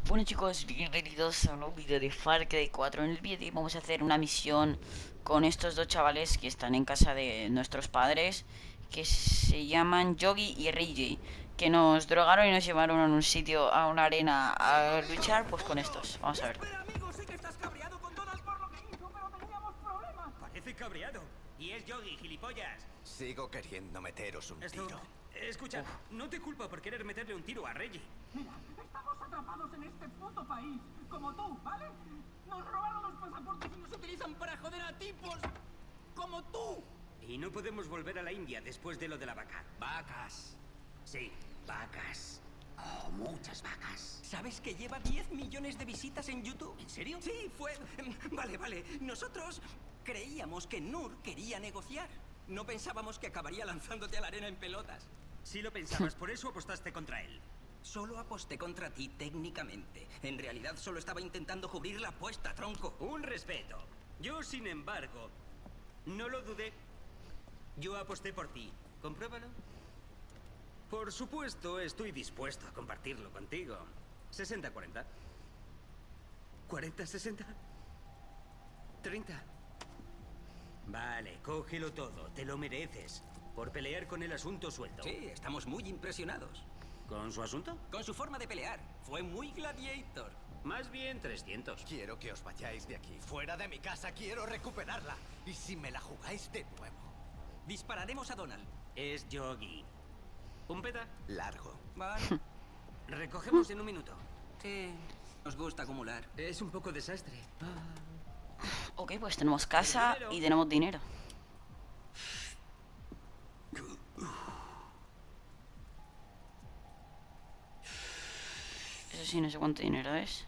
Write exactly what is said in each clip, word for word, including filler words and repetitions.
Bueno chicos, bienvenidos a un nuevo vídeo de Far Cry cuatro. En el vídeo de hoy vamos a hacer una misión con estos dos chavales que están en casa de nuestros padres, que se llaman Yogi y Reggie, que nos drogaron y nos llevaron a un sitio, a una arena a luchar pues con estos. Vamos a ver. Espera, amigo, sé que estás cabreado con Donald por lo que hizo, pero teníamos problemas. Parece cabreado. Y es Yogi, gilipollas. Sigo queriendo meteros un Esto... tiro. Escucha, no te culpo por querer meterle un tiro a Reggie. Mira, estamos atrapados en este puto país, como tú, ¿vale? Nos robaron los pasaportes y nos utilizan para joder a tipos como tú. Y no podemos volver a la India después de lo de la vaca. Vacas. Sí, vacas. Oh, muchas vacas. ¿Sabes que lleva diez millones de visitas en YouTube? ¿En serio? Sí, fue... Vale, vale. Nosotros creíamos que Nur quería negociar. No pensábamos que acabaría lanzándote a la arena en pelotas. Sí lo pensabas, por eso apostaste contra él. Solo aposté contra ti técnicamente. En realidad solo estaba intentando cubrir la apuesta, tronco. Un respeto. Yo, sin embargo, no lo dudé. Yo aposté por ti. Compruébalo. Por supuesto, estoy dispuesto a compartirlo contigo. sesenta cuarenta. ¿cuarenta sesenta? ¿treinta? Vale, cógelo todo. Te lo mereces. Por pelear con el asunto suelto. Sí, estamos muy impresionados. ¿Con su asunto? Con su forma de pelear. Fue muy gladiator. Más bien trescientos. Quiero que os vayáis de aquí. Fuera de mi casa, quiero recuperarla. Y si me la jugáis de nuevo. Dispararemos a Donald. Es Yogi. ¿Un peta? Largo. Vale. Recogemos en un minuto. Sí, nos gusta acumular. Es un poco desastre. Ok, pues tenemos casa y tenemos dinero. Eso sí, no sé cuánto dinero es.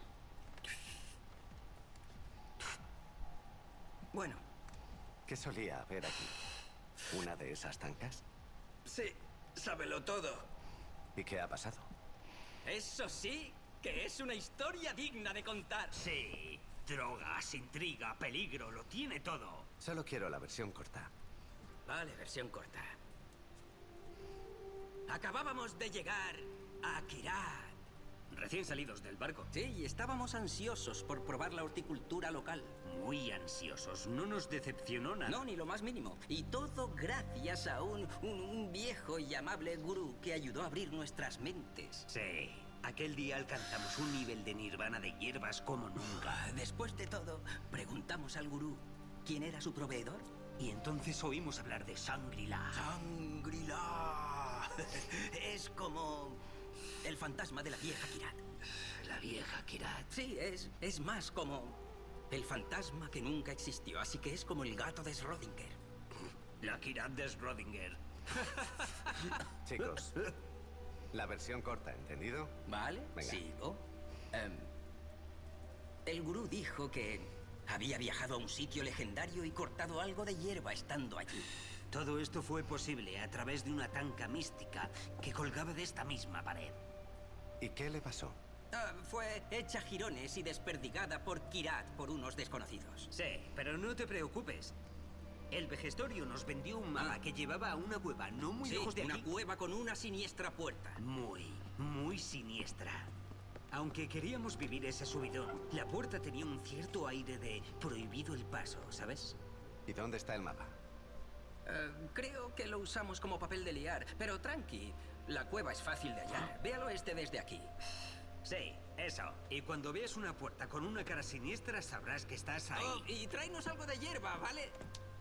Bueno, ¿Qué solía haber aquí? ¿Una de esas tancas? sí, sábelo todo. ¿Y qué ha pasado? Eso sí, que es una historia digna de contar. Sí. Drogas, intriga, peligro, lo tiene todo. Solo quiero la versión corta. Vale, versión corta. Acabábamos de llegar a Kirat. Recién salidos del barco. Sí, y estábamos ansiosos por probar la horticultura local. Muy ansiosos. No nos decepcionó nada. No, ni lo más mínimo. Y todo gracias a un, un, un viejo y amable gurú que ayudó a abrir nuestras mentes. Sí. Aquel día alcanzamos un nivel de nirvana de hierbas como nunca. Después de todo, preguntamos al gurú quién era su proveedor. Y entonces oímos hablar de Shangri-La. ¡Shangri-La! Es como el fantasma de la vieja Kirat. La vieja Kirat. Sí, es, es más como el fantasma que nunca existió, así que es como el gato de Schrödinger. La Kirat de Schrödinger. Chicos, la versión corta, ¿entendido? ¿Vale? Venga. Sigo. Em, el gurú dijo que había viajado a un sitio legendario y cortado algo de hierba estando allí. Todo esto fue posible a través de una tanca mística que colgaba de esta misma pared. ¿Y qué le pasó? Ah, fue hecha jirones y desperdigada por Kirat por unos desconocidos. Sí, pero no te preocupes. El vejestorio nos vendió un mapa Ah. que llevaba a una cueva no muy Sí, lejos de una aquí. cueva con una siniestra puerta. Muy, muy siniestra. Aunque queríamos vivir ese subidón, la puerta tenía un cierto aire de prohibido el paso, ¿sabes? ¿Y dónde está el mapa? Eh, creo que lo usamos como papel de liar, pero tranqui, la cueva es fácil de hallar. Véalo este desde aquí. Sí, eso. Y cuando veas una puerta con una cara siniestra, sabrás que estás ahí. Oh, y tráenos algo de hierba, ¿vale?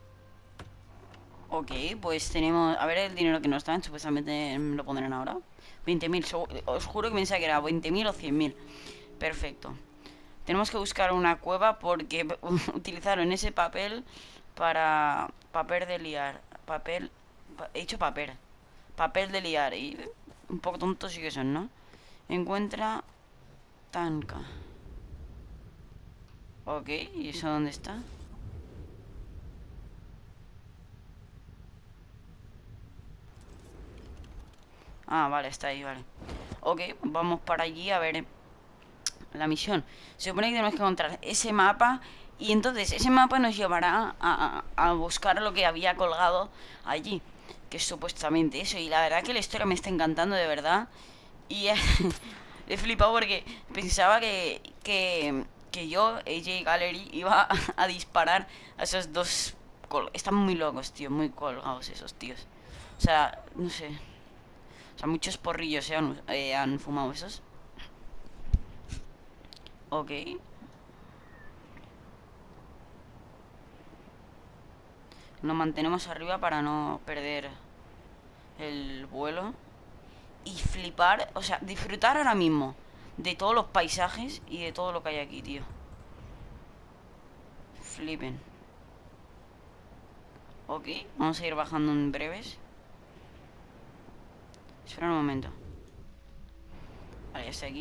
Ok, pues tenemos... A ver el dinero que nos dan, supuestamente me lo pondrán ahora. veinte mil, os juro que pensaba que era veinte mil o cien mil. Perfecto. Tenemos que buscar una cueva porque utilizaron ese papel para... Papel de liar. Papel... pa- He dicho papel. Papel de liar. Y un poco tontos sí que son, ¿no? Encuentra... Tanca. Ok, ¿y eso dónde está? Ah, vale, está ahí, vale. Ok, vamos para allí a ver la misión. Se supone que tenemos que encontrar ese mapa y entonces ese mapa nos llevará a, a, a buscar lo que había colgado allí, que es supuestamente eso. Y la verdad que la historia me está encantando de verdad. Y He flipado porque pensaba que, que, que yo, A J Gallery, iba a, a disparar a esos dos. Están muy locos, tío, muy colgados esos tíos. O sea, no sé. O sea, muchos porrillos se han, eh, han fumado esos. Ok. Nos mantenemos arriba para no perder el vuelo. Y flipar, o sea, disfrutar ahora mismo de todos los paisajes y de todo lo que hay aquí, tío. Flipen. Ok, vamos a ir bajando en breves. Espera un momento. Vale, ya está aquí.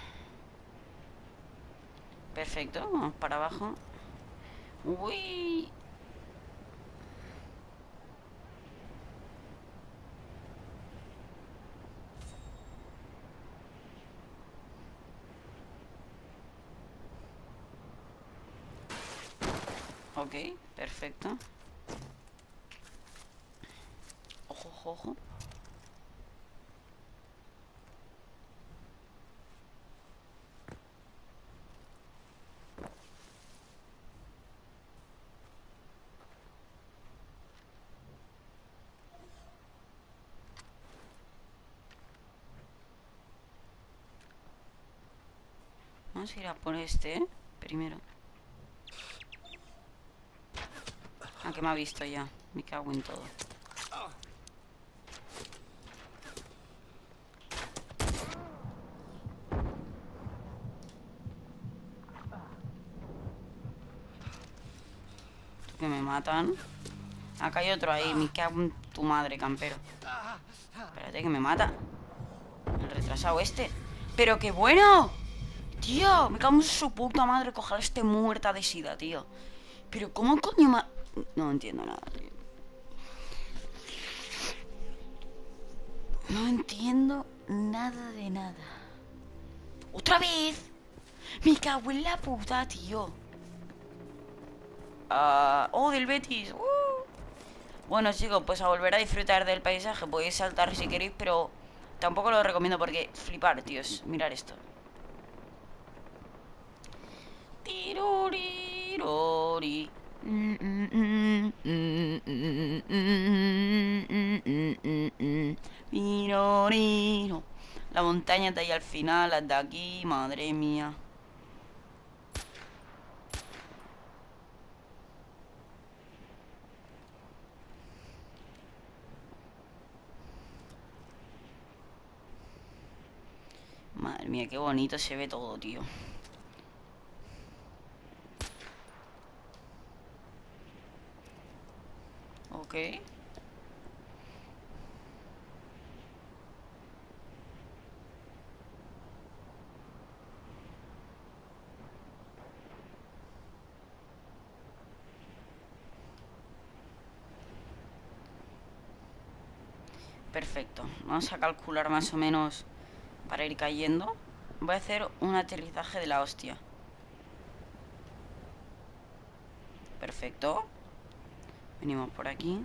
Perfecto, vamos para abajo. Uy. Ok, perfecto. Ojo, ojo, ojo. Vamos a ir a por este, ¿eh? Primero. Ah, que me ha visto ya. Me cago en todo. Que me matan. Acá hay otro ahí. Me cago en tu madre, campero. Espérate, que me mata. El retrasado este. ¡Pero qué bueno! Tío, me cago en su puta madre. Que ojalá esté muerta de sida, tío. Pero ¿cómo coño ma... No entiendo nada, tío. No entiendo nada de nada. ¡Otra vez! Me cago en la puta, tío. Uh, oh, del Betis. Uh. Bueno, chicos, pues a volver a disfrutar del paisaje. Podéis saltar si queréis, pero tampoco lo recomiendo porque flipar, tíos. Mirar esto. Tirurirori. Miroriro. La montaña está ahí al final, las de aquí, madre mía. Madre mía, qué bonito se ve todo, tío. Ok. Perfecto. Vamos a calcular más o menos para ir cayendo. Voy a hacer un aterrizaje de la hostia. Perfecto. Venimos por aquí.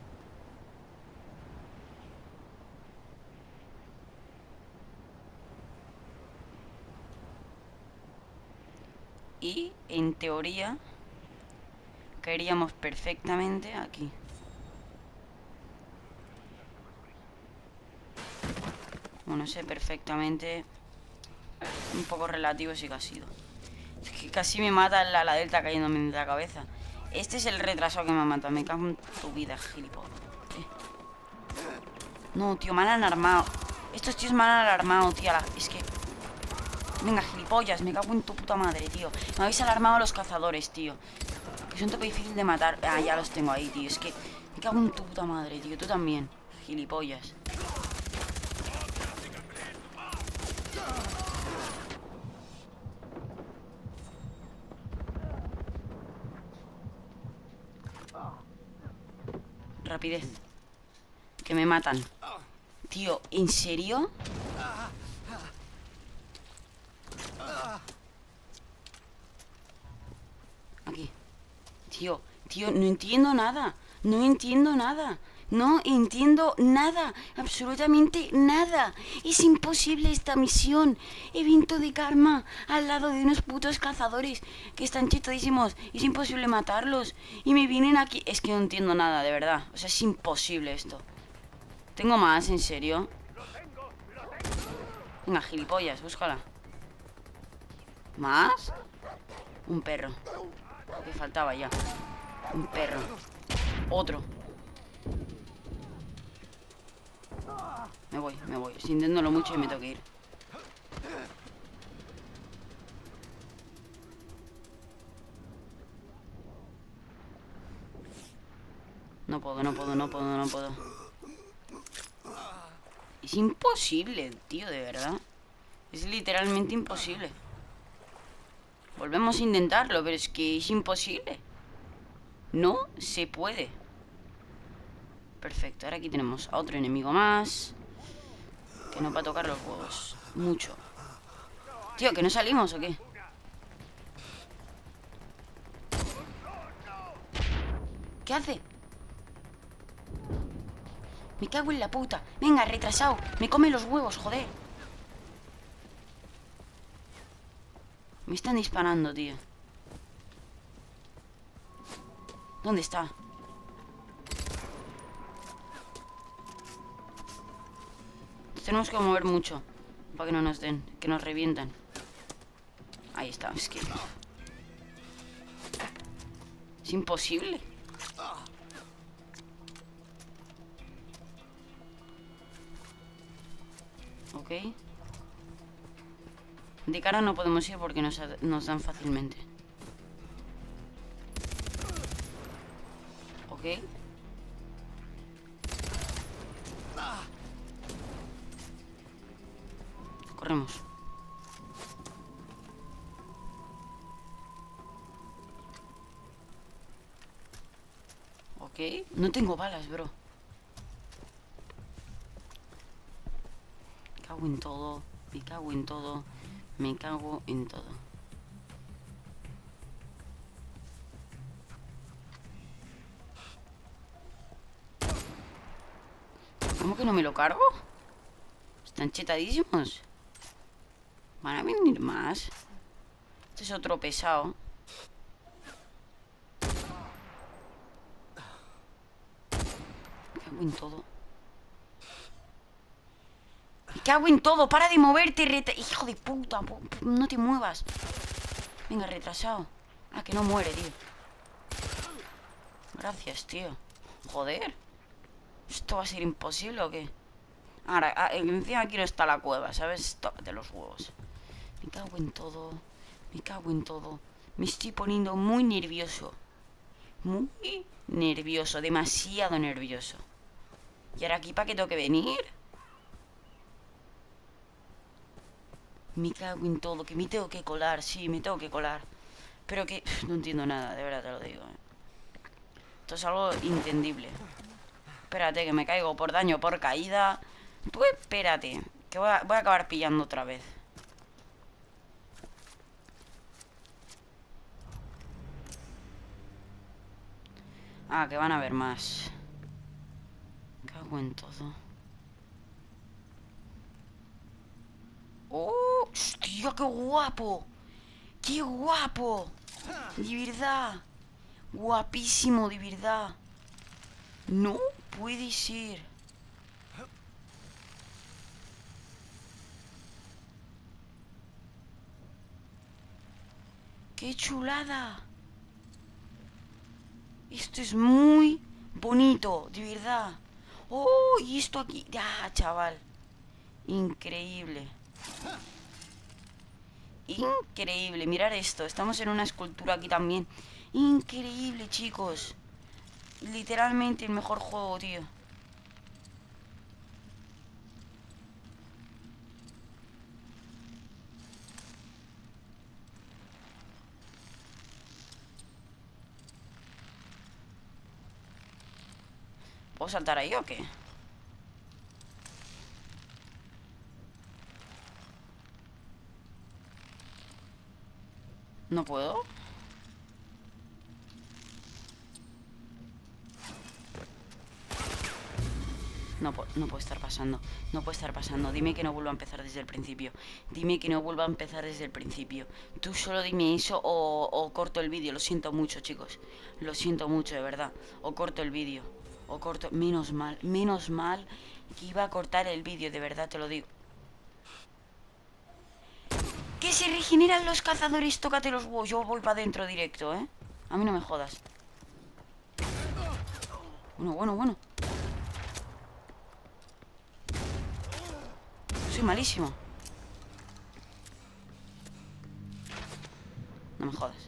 Y en teoría caeríamos perfectamente aquí. Bueno, sé perfectamente. Un poco relativo sí que ha sido. Es que casi me mata la, la delta cayéndome en la cabeza. Este es el retraso que me ha matado. Me cago en tu vida, gilipollas. ¿Eh? No, tío, me han armado. Estos tíos me han alarmado, tío. Es que... Venga, gilipollas, me cago en tu puta madre, tío. Me habéis alarmado a los cazadores, tío. Que es un tope difícil de matar. Ah, ya los tengo ahí, tío. Es que me cago en tu puta madre, tío. Tú también, gilipollas. Rapidez. Que me matan. Tío, ¿en serio? Aquí. Tío, tío, no entiendo nada. No entiendo nada. No entiendo nada, absolutamente nada. Es imposible esta misión. Evento de karma al lado de unos putos cazadores que están chetadísimos. Es imposible matarlos. Y me vienen aquí... Es que no entiendo nada, de verdad. O sea, es imposible esto. ¿Tengo más, en serio? Venga, gilipollas, búscala. ¿Más? Un perro. Lo que faltaba ya. Un perro. Otro. Me voy, me voy. Estoy intentándolo mucho y me tengo que ir. No puedo, no puedo, no puedo, no puedo. Es imposible, tío, de verdad. Es literalmente imposible. Volvemos a intentarlo, pero es que es imposible. No se puede. Perfecto, ahora aquí tenemos a otro enemigo más. Que nos va a tocar los huevos. Mucho. Tío, ¿que no salimos o qué? ¿Qué hace? Me cago en la puta. Venga, retrasado. Me come los huevos, joder. Me están disparando, tío. ¿Dónde está? Tenemos que mover mucho para que no nos den, que nos revientan. Ahí está, es que... Es imposible. Ok. De cara no podemos ir porque nos, nos dan fácilmente. Ok. Corremos. Ok. No tengo balas, bro. Me cago en todo. Me cago en todo. Me cago en todo. ¿Cómo que no me lo cargo? Están chetadísimos. Van a venir más. Este es otro pesado. Me cago en todo. Me cago en todo. Para de moverte, reta... Hijo de puta. No te muevas. Venga, retrasado. Ah, que no muere, tío. Gracias, tío. Joder. ¿Esto va a ser imposible o qué? Ahora, ah, encima aquí no está la cueva, ¿sabes? Tócate los huevos. Me cago en todo. Me cago en todo. Me estoy poniendo muy nervioso. Muy nervioso. Demasiado nervioso. ¿Y ahora aquí para qué tengo que venir? Me cago en todo. Que me tengo que colar. Sí, me tengo que colar. Pero que... No entiendo nada, de verdad te lo digo. Esto es algo entendible. Espérate, que me caigo por daño, por caída. Tú espérate. Que voy a, voy a acabar pillando otra vez. Ah, que van a haber más. Cago en todo. ¡Oh! ¡Hostia, qué guapo! ¡Qué guapo! De verdad. Guapísimo, de verdad. No puede ser. ¡Qué chulada! Esto es muy bonito, de verdad. ¡Oh! Y esto aquí... ¡Ah, chaval! Increíble. Increíble. Mirad esto. Estamos en una escultura aquí también. Increíble, chicos. Literalmente el mejor juego, tío. ¿Puedo saltar ahí o qué? ¿No puedo? No, no puede estar pasando. No puede estar pasando. Dime que no vuelva a empezar desde el principio. Dime que no vuelva a empezar desde el principio. Tú solo dime eso o, o corto el vídeo. Lo siento mucho, chicos. Lo siento mucho, de verdad. O corto el vídeo. O corto... Menos mal. Menos mal que iba a cortar el vídeo, de verdad, te lo digo. Que se regeneran los cazadores. Tócate los huevos. Yo voy para adentro directo, ¿eh? A mí no me jodas. Bueno, bueno, bueno. Soy malísimo. No me jodas.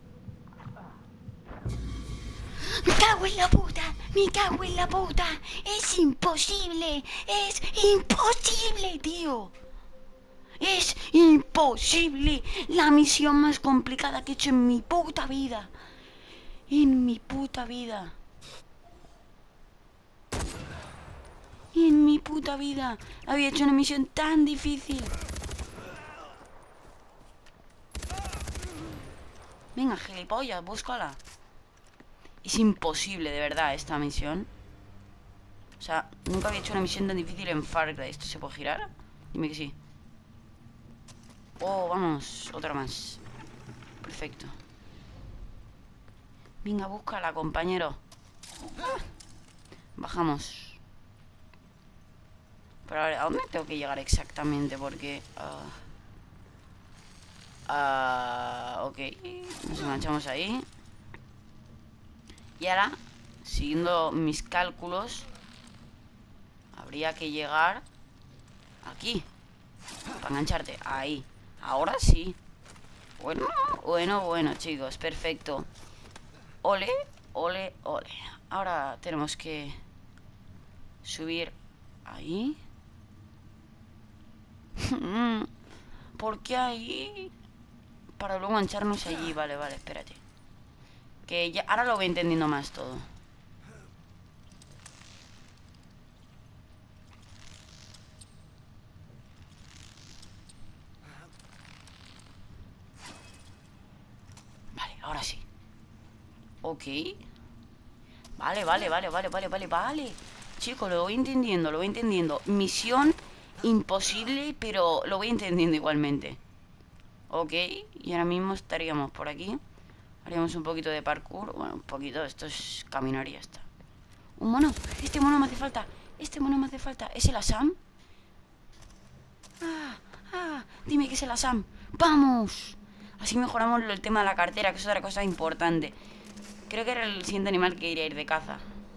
¡Me cago en la puta! ¡Me cago en la puta! ¡Es imposible! ¡Es imposible, tío! ¡Es imposible! La misión más complicada que he hecho en mi puta vida. En mi puta vida. En mi puta vida había hecho una misión tan difícil. Venga, gilipollas, búscala. Es imposible, de verdad, esta misión. O sea, nunca había hecho una misión tan difícil en Far Cry. ¿Esto se puede girar? Dime que sí. Oh, vamos, otra más. Perfecto. Venga, búscala, compañero. Bajamos. Pero a ver, ¿a dónde tengo que llegar exactamente? Porque... Uh, uh, ok. Nos enganchamos ahí. Y ahora, siguiendo mis cálculos, habría que llegar aquí. Para engancharte. Ahí. Ahora sí. Bueno, bueno, bueno, chicos. Perfecto. Ole, ole, ole. Ahora tenemos que subir ahí. ¿Por qué ahí? Para luego engancharnos allí. Vale, vale, espérate. Que ya, ahora lo voy entendiendo más todo. Vale, ahora sí. Ok. Vale, vale, vale, vale, vale, vale, vale. Chicos, lo voy entendiendo, lo voy entendiendo. Misión imposible, pero lo voy entendiendo igualmente. Ok, y ahora mismo estaríamos por aquí. Haríamos un poquito de parkour. Bueno, un poquito, esto es caminar y ya está. Un mono, este mono me hace falta. Este mono me hace falta, ¿es el Assam? Ah, ah, dime que es el Assam. ¡Vamos! Así mejoramos el tema de la cartera, que es otra cosa importante. Creo que era el siguiente animal que iría a ir de caza.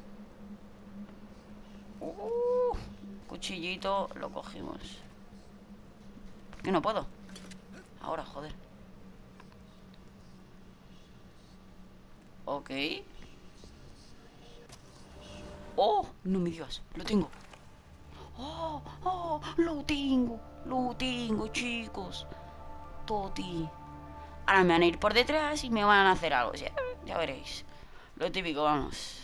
Uh, cuchillito, lo cogimos. ¿Por qué no puedo? Ahora, joder. Ok. ¡Oh! No me digas, lo tengo. ¡Oh! ¡Oh! Lo tengo. Lo tengo, chicos. Toti. Ahora me van a ir por detrás y me van a hacer algo. Ya, ya veréis. Lo típico, vamos.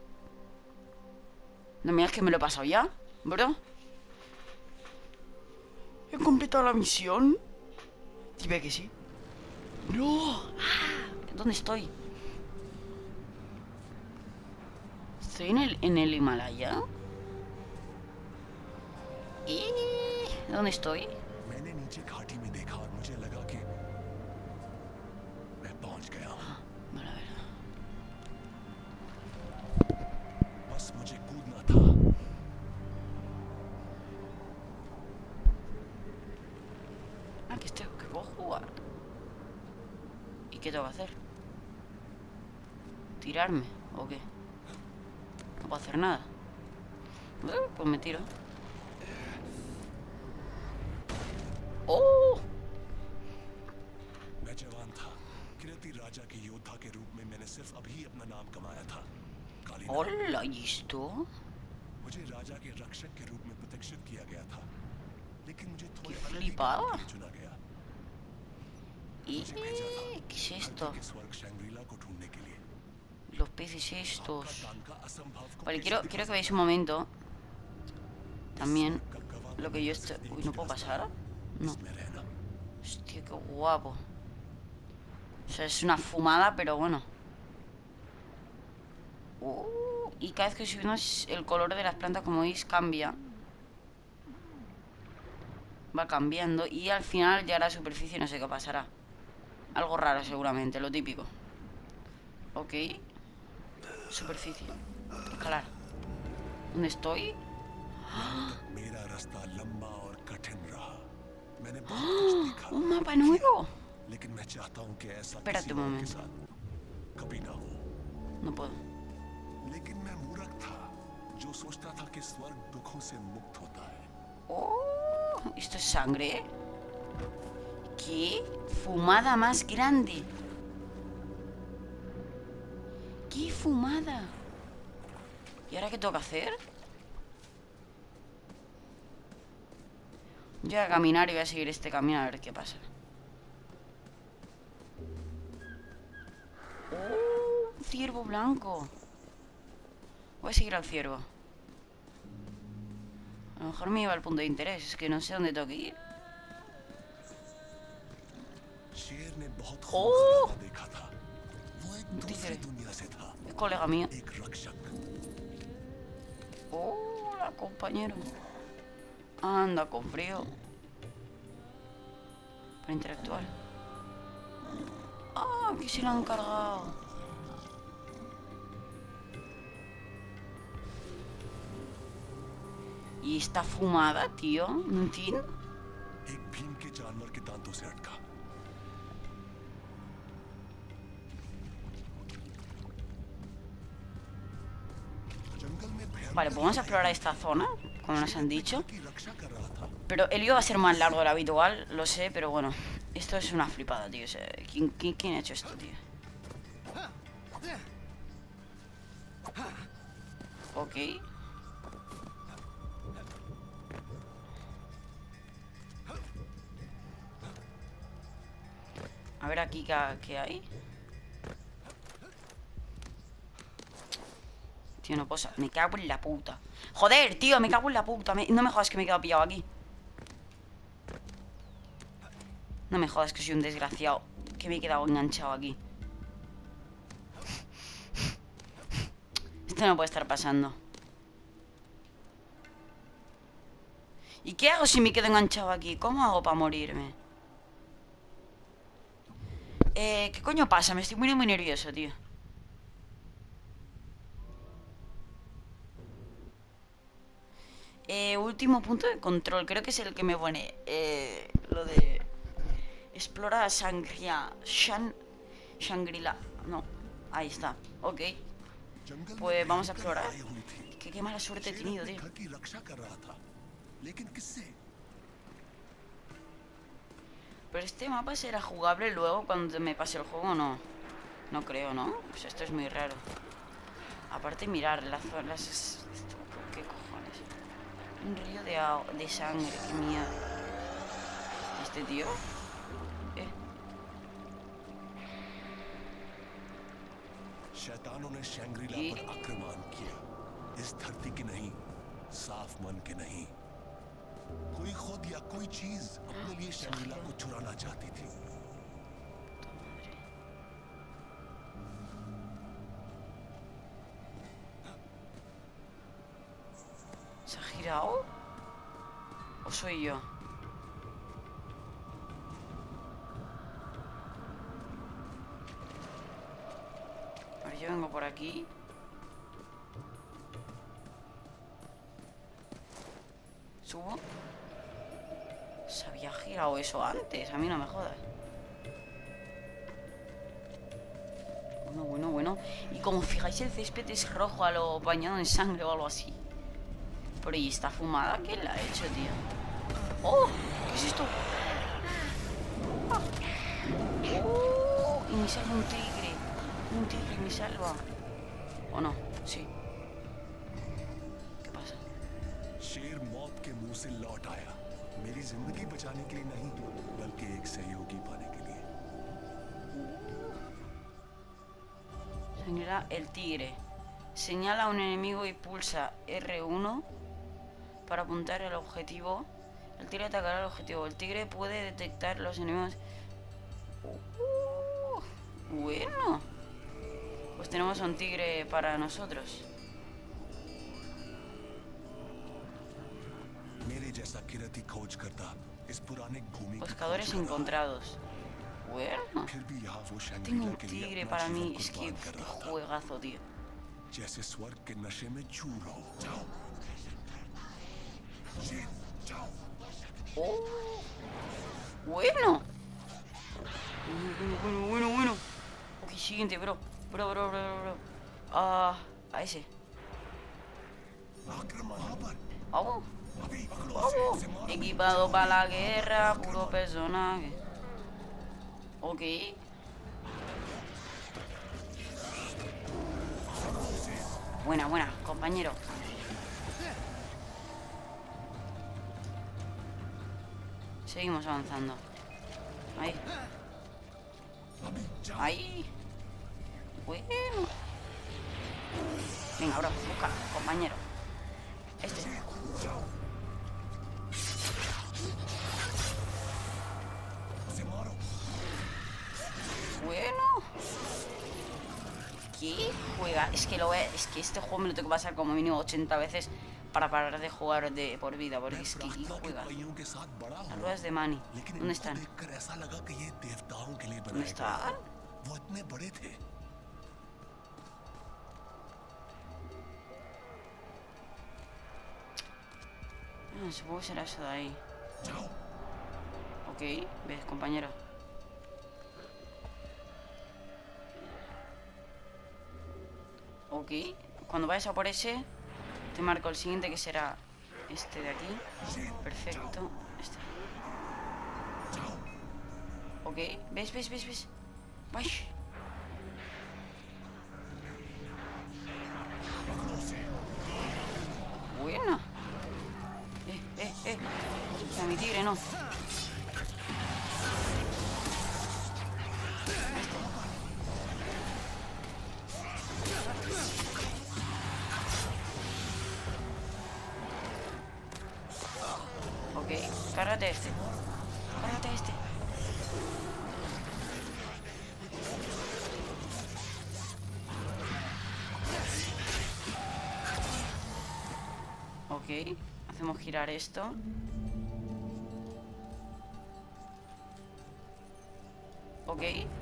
No me digas que me lo he pasado ya, bro. ¿He completado la misión? Dime que sí. ¡No! Ah, ¿dónde estoy? ¿Estoy en el, en el Himalaya? ¿Y dónde estoy? Vale, a ver. Ah, que, estoy, que puedo jugar. ¿Y qué tengo que hacer? ¿Tirarme o qué? No puedo hacer nada. Eh, pues me tiro. ¡Oh! Hola, ¿y esto? ¡Qué flipada! ¿Y qué es esto? Los peces estos. Vale, quiero, quiero que veáis un momento. También lo que yo estoy... Uy, ¿no puedo pasar? No. Hostia, qué guapo. O sea, es una fumada, pero bueno. Uh, y cada vez que subimos el color de las plantas, como veis, cambia. Va cambiando y al final ya la superficie no sé qué pasará. Algo raro seguramente, lo típico. Ok. Superficie. Escalar. ¿Dónde estoy? मेरा रास्ता लंबा और कठिन रहा। मैंने बहुत कुछ देखा। Un mapa nuevo. लेकिन मैं चाहता हूँ कि ऐसा Espérate किसी un और के momento. साथ कभी ना हो। No puedo. लेकिन मैं मूर्ख था जो सोचता था कि स्वर्ग दुखों से मुक्त होता है। Oh, esto es sangre. ¿Qué fumada más grande? ¡Qué fumada! ¿Y ahora qué tengo que hacer? Yo voy a caminar y voy a seguir este camino a ver qué pasa. ¡Oh! Un ciervo blanco. Voy a seguir al ciervo. A lo mejor me lleva al punto de interés. Es que no sé dónde tengo que ir. शेर ने बहुत Oh! खूबसूरत देखा था। वो एक Un दूसरी tigre. दुनिया से था। Es colega mío. एक रक्षक। Hola, compañero. Anda, con frío. Para interactuar. Ah, que se lo han cargado. Y está fumada, tío. ¿No entiendo? एक भीम के जानवर के दांतों से अटका। जंगल में भयंकर Vale, pues vamos a explorar esta zona, como nos han dicho. की रक्षा कर रहा था। Pero el vídeo va a ser más largo de lo habitual, lo sé, pero bueno. Esto es una flipada, tío. O sea, ¿quién, quién, quién ha hecho esto, tío? Ok. A ver aquí qué, qué hay. Tío, no puedo... Me cago en la puta. Joder, tío, me cago en la puta. Me... No me jodas que me he quedado pillado aquí. No me jodas que soy un desgraciado. Que me he quedado enganchado aquí. Esto no puede estar pasando. ¿Y qué hago si me quedo enganchado aquí? ¿Cómo hago para morirme? Eh, ¿qué coño pasa? Me estoy muy, muy nervioso, tío. Eh, último punto de control. Creo que es el que me pone eh, lo de... Explora Shangri-La. Shan... Shangri-La. No, ahí está. Ok. जंगल में Pues vamos a भयंकर explorar. लड़ाई हुई थी। Qué, qué mala suerte he शेर tenido, अपने tío. घर की रक्षा कर रहा था। लेकिन किससे? Pero este mapa será jugable luego cuando me pase el juego o no. No creo, ¿no? Pues esto es muy raro. Aparte, mirar las... las esto, ¿qué cojones? Un río de, agua- de sangre, qué mierda. ¿Este tío? ¿Eh? शैतानों ने शैंग्रीला ये? पर आक्रमण किया। इस धरती के नहीं, साफ मन के नहीं। कोई खुद या कोई चीज अपने लिए शैंग्रीला को चुराना चाहती थी। ¿Se ha girado? ¿O soy yo? A ver, yo vengo por aquí. ¿Subo? Se había girado eso antes, a mí no me jodas. Bueno, bueno, bueno. Y como fijáis, el césped es rojo a lo bañado en sangre o algo así. Pero ¿y esta fumada quién la ha hecho, tío? ¡Oh! ¿Qué es esto? Ah. ¡Oh! Y me salva un tigre. Un tigre me salva. ¿O no? Sí. ¿Qué pasa? शेर मौत के मुंह से लौट आया। मेरी जिंदगी बचाने के लिए नहीं, बल्कि एक सहयोगी पाने के लिए। Señala el tigre. Señala a un enemigo y pulsa R uno para apuntar el objetivo. El tigre atacará el objetivo. El tigre puede detectar los enemigos. Uh, bueno. Pues tenemos a un tigre para nosotros. जैसा किरती खोज करता इस पुराने भूमि की Buscadores खोज कर रहा। encontrados. Bueno. फिर भी यहाँ वो Tengo शंग्रीला un के लिए tigre अपना para जीवन mí. Es que कुर्बान कर este रहा था, juegazo, tío. जैसे स्वर्ग के नशे में चूर हो। जाओ शीन, जाओ। Oh. Bueno. Bueno, bueno, bueno, bueno. Ok, siguiente, bro. Bro, bro, bro, bro, bro. Ah, a ese. आक्रमण यहाँ पर Vamos. अभी पकड़ो Vamos. उसे, उसे मारो। Equipado para la guerra, puro personaje. Ok. Buena, buena, compañero. Seguimos avanzando. Ahí. अभी जाओ। Ahí. Bueno. Venga, bro, busca, compañero. Este. उसे मारो। Bueno. ¿Qué juega? Es que lo voy a- es que este juego me lo tengo que pasar como mínimo ochenta veces para parar de jugar de por vida, porque es que ¿qué प्रार्थना के juega? पहियों के साथ बड़ा Las हुआ, ruedas de Manny. लेकिन ¿Dónde इनको están? देखकर ऐसा लगा कि ये देवताओं के लिए ¿Dónde बनाए गए están? हैं। वो इतने बड़े थे। Ah, supongo que será eso de ahí. जाओ। Ok, ves, compañero. Ok, cuando vayas a por ese, te marco el siguiente que será este de aquí. Perfecto. Este. Ok, ves, ves, ves, ves. Vai. Buena. Eh, eh, eh. A mi tigre no. Ok, cárgate este. Cárgate este. Ok, hacemos girar esto. Ok.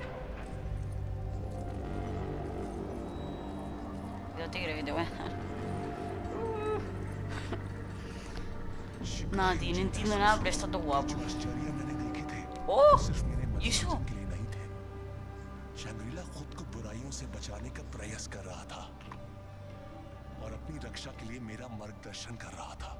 Cuidado, tigre, que te voy a dar. Nada, tío, no entiendo nada, pero está todo guapo. जो आश्चर्य मैंने देखे थे, ¡Oh! सिर्फ मेरे ¿Y eso? मनोरंजन के लिए नहीं थे। शंग्रीला खुद को बुराइयों से बचाने का प्रयास कर रहा था और अपनी रक्षा के लिए मेरा मार्गदर्शन कर रहा था।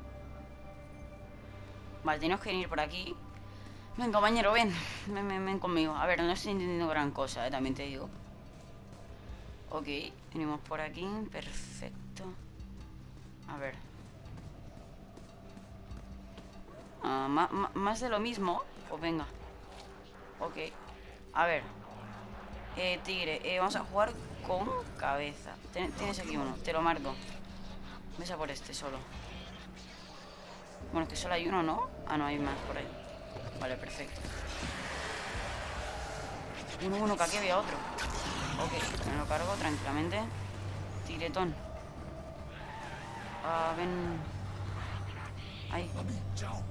Vale, tenemos que venir por aquí. Ven, compañero, ven. Ven, ven, ven conmigo. A ver, no estoy entendiendo gran cosa, eh, también te digo. Ok, venimos por aquí. Perfecto. A ver. Ah, ma- ma- más de lo mismo. Pues venga. Ok. A ver. Eh, tigre, eh, vamos a jugar con cabeza. Ten- tienes aquí uno, te lo marco. Ves a por este solo. Bueno, es que solo hay uno, ¿no? Ah, no, hay más por ahí. Vale, perfecto. Uno, uno, que aquí había otro. Ok, me lo cargo tranquilamente. Tigretón. Ah, ven. Ahí. अभी जाओ।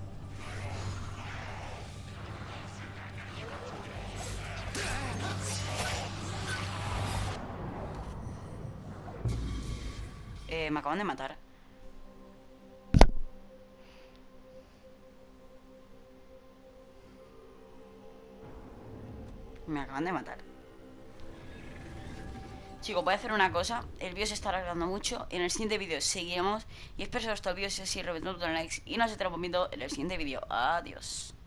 Eh, me acaban de matar. Me acaban de matar. Chicos, voy a hacer una cosa. El vídeo se está alargando mucho. En el siguiente vídeo seguiremos. Y espero que os gustó el vídeo. Si es así, reventad un likes. Y nos estaremos viendo en el siguiente vídeo. Adiós.